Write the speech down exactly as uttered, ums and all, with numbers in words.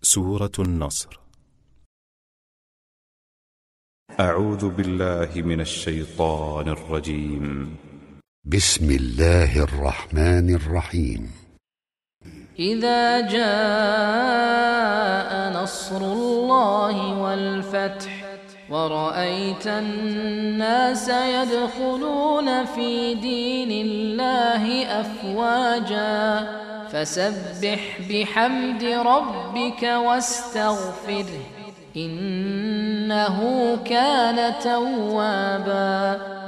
سورة النصر. أعوذ بالله من الشيطان الرجيم. بسم الله الرحمن الرحيم. إذا جاء نصر الله والفتح ورأيت الناس يدخلون في دين الله أفواجا فسبح بحمد ربك واستغفره إنه كان توابا